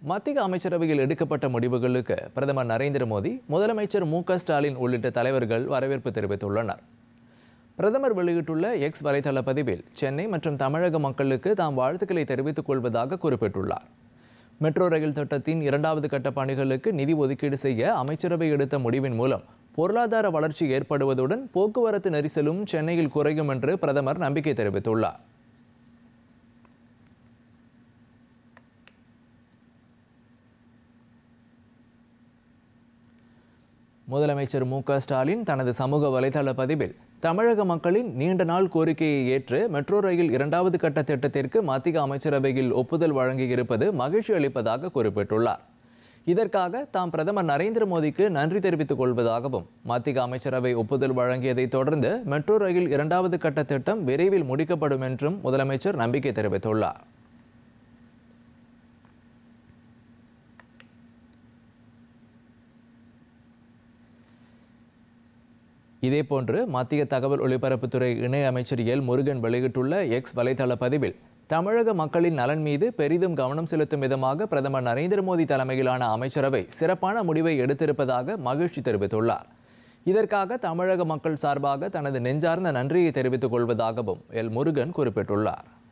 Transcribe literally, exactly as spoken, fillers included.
மத்திய அமைச்சரவையில் எடுக்கப்பட்ட முடிவுகளுக்கு பிரதமர் நரேந்திர மோடி, முதலமைச்சர் மு க ஸ்டாலின் உள்ளிட்ட தலைவர்கள் வரவேற்பு தெரிவித்துள்ளனர். பிரதமர் வெளியிட்டுள்ள எக்ஸ் வலைதள பதிவில் சென்னை மற்றும் தமிழக மக்களுக்கு தாம் வாழ்த்துக்களை தெரிவித்துக் கொள்வதாக குறிப்பிட்டுள்ளார். மெட்ரோ ரயில் திட்டத்தின் இரண்டாவது கட்ட பணிகளுக்கு நிதி ஒதுக்கீடு செய்ய அமைச்சரவை எடுத்த முடிவின் மூலம் பொருளாதார வளர்ச்சி ஏற்படுவதுடன் போக்குவரத்து நெரிசலும் சென்னையில் குறையும் என்று பிரதமர் நம்பிக்கை தெரிவித்துள்ளார். முதலமைச்சர் மு க ஸ்டாலின் தனது சமூக வலைதள பதிவில் தமிழக மக்களின் நீண்ட நாள் கோரிக்கையை ஏற்று மெட்ரோ ரயில் இரண்டாவது கட்ட திட்டத்திற்கு மத்திய அமைச்சரவையில் ஒப்புதல் வழங்கியிருப்பது மகிழ்ச்சி அளிப்பதாக குறிப்பிட்டுள்ளார். இதற்காக தாம் பிரதமர் நரேந்திர மோடிக்கு நன்றி தெரிவித்துக் கொள்வதாகவும், மத்திய அமைச்சரவை ஒப்புதல் வழங்கியதை தொடர்ந்து மெட்ரோ ரயில் இரண்டாவது கட்ட திட்டம் விரைவில் முடிக்கப்படும் என்றும் முதலமைச்சர் நம்பிக்கை தெரிவித்துள்ளார். இதேபோன்று மத்திய தகவல் ஒலிபரப்புத்துறை இணை அமைச்சர் எல் முருகன் வெளியிட்டுள்ள எக்ஸ் வலைதள பதிவில் தமிழக மக்களின் நலன் மீது பெரிதும் கவனம் செலுத்தும் விதமாக பிரதமர் நரேந்திர மோடி தலைமையிலான அமைச்சரவை சிறப்பான முடிவை எடுத்திருப்பதாக மகிழ்ச்சி தெரிவித்துள்ளார். இதற்காக தமிழக மக்கள் சார்பாக தனது நெஞ்சார்ந்த நன்றியை தெரிவித்துக் கொள்வதாகவும் எல் முருகன் குறிப்பிட்டுள்ளார்.